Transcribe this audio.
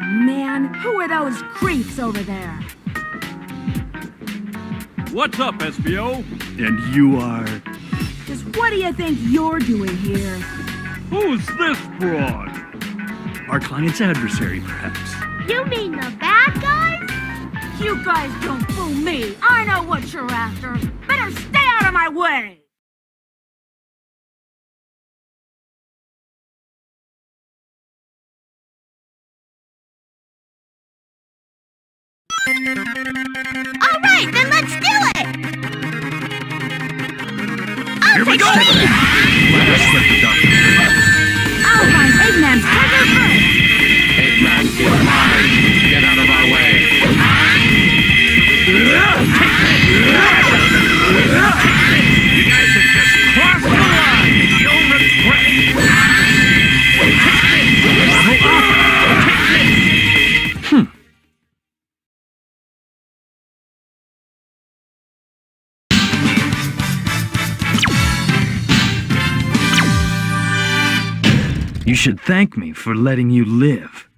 man, who are those creeps over there? What's up, SBO? And you are... Just what do you think you're doing here? Who's this broad? our client's adversary, perhaps. You mean the bad guys? You guys don't fool me. I know what you're after. Better stay out of my way. All right, then let's do it! Here we go! Let us let the doctor. I'll find Eggman's treasure first. Eggman is mine! Get out of our way! You guys have just crossed the line! You'll regret it! You should thank me for letting you live.